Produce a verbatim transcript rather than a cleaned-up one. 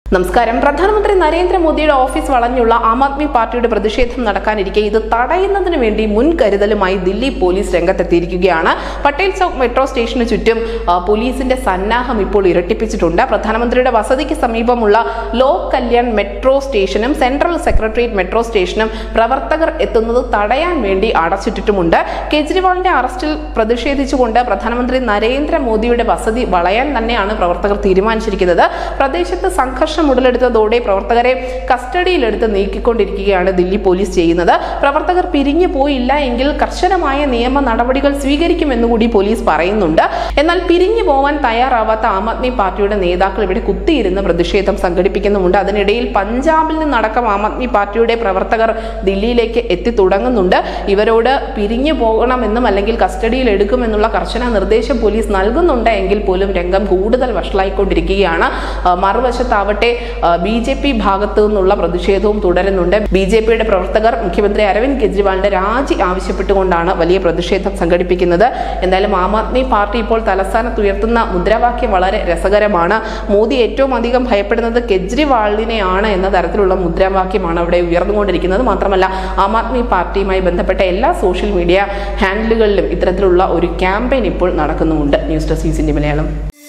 നമസ്കാരം. പ്രധാനമന്ത്രി നരേന്ദ്രമോദിയുടെ ഓഫീസ് വളഞ്ഞുള്ള ആം ആദ്മി പാർട്ടിയുടെ പ്രതിഷേധം നടക്കാനിരിക്കെ ഇത് തടയുന്നതിന് വേണ്ടി മുൻകരുതലുമായി ദില്ലി പോലീസ് രംഗത്തെത്തിയിരിക്കുകയാണ്. പട്ടേൽ ചൗക്ക് മെട്രോ സ്റ്റേഷന് ചുറ്റും പോലീസിന്റെ സന്നാഹം ഇപ്പോൾ ഇരട്ടിപ്പിച്ചിട്ടുണ്ട്. പ്രധാനമന്ത്രിയുടെ വസതിക്ക് സമീപമുള്ള ലോക് കല്യാൺ മെട്രോ സ്റ്റേഷനും സെൻട്രൽ സെക്രട്ടേറിയറ്റ് മെട്രോ സ്റ്റേഷനും പ്രവർത്തകർ എത്തുന്നത് തടയാൻ വേണ്ടി അടച്ചിട്ടിട്ടുമുണ്ട്. കേജ്രിവാളിന്റെ അറസ്റ്റിൽ പ്രതിഷേധിച്ചുകൊണ്ട് പ്രധാനമന്ത്രി നരേന്ദ്രമോദിയുടെ വസതി വളയാൻ തന്നെയാണ് പ്രവർത്തകർ തീരുമാനിച്ചിരിക്കുന്നത്. പ്രദേശത്ത് സംഘർഷം ഉടലെടുത്തതോടെ പ്രവർത്തകരെ കസ്റ്റഡിയിലെടുത്ത് നീക്കിക്കൊണ്ടിരിക്കുകയാണ് ദില്ലി പോലീസ് ചെയ്യുന്നത്. പ്രവർത്തകർ പിരിഞ്ഞു പോയില്ല എങ്കിൽ കർശനമായ നിയമ നടപടികൾ സ്വീകരിക്കുമെന്നുകൂടി പോലീസ് പറയുന്നുണ്ട്. എന്നാൽ പിരിഞ്ഞു പോവാൻ തയ്യാറാവാത്ത ആം ആദ്മി പാർട്ടിയുടെ നേതാക്കൾ ഇവിടെ കുത്തിയിരുന്ന് പ്രതിഷേധം സംഘടിപ്പിക്കുന്നുമുണ്ട്. അതിനിടയിൽ പഞ്ചാബിൽ നിന്നടക്കം ആം ആദ്മി പാർട്ടിയുടെ പ്രവർത്തകർ ദില്ലിയിലേക്ക് എത്തി തുടങ്ങുന്നുണ്ട്. ഇവരോട് പിരിഞ്ഞു പോകണമെന്നും അല്ലെങ്കിൽ കസ്റ്റഡിയിൽ എടുക്കുമെന്നുള്ള കർശന നിർദ്ദേശം പോലീസ് നൽകുന്നുണ്ട് എങ്കിൽ പോലും രംഗം കൂടുതൽ വഷളായിക്കൊണ്ടിരിക്കുകയാണ്. മറുവശത്താവട്ടെ ബി ജെ പി ഭാഗത്തു നിന്നുള്ള പ്രതിഷേധവും തുടരുന്നുണ്ട്. ബി ജെ പിയുടെ പ്രവർത്തകർ മുഖ്യമന്ത്രി അരവിന്ദ് കെജ്രിവാളിന്റെ രാജി ആവശ്യപ്പെട്ടുകൊണ്ടാണ് വലിയ പ്രതിഷേധം സംഘടിപ്പിക്കുന്നത്. എന്തായാലും ആം ആദ്മി പാർട്ടി ഇപ്പോൾ തലസ്ഥാനത്ത് ഉയർത്തുന്ന മുദ്രാവാക്യം വളരെ രസകരമാണ്. മോദി ഏറ്റവും അധികം ഭയപ്പെടുന്നത് കെജ്രിവാളിനെയാണ് എന്ന തരത്തിലുള്ള മുദ്രാവാക്യമാണ് അവിടെ ഉയർന്നുകൊണ്ടിരിക്കുന്നത്. മാത്രമല്ല ആം ആദ്മി പാർട്ടിയുമായി ബന്ധപ്പെട്ട എല്ലാ സോഷ്യൽ മീഡിയ ഹാൻഡിലുകളിലും ഇത്തരത്തിലുള്ള ഒരു ക്യാമ്പയിൻ ഇപ്പോൾ നടക്കുന്നുമുണ്ട്. News desk Malayalam.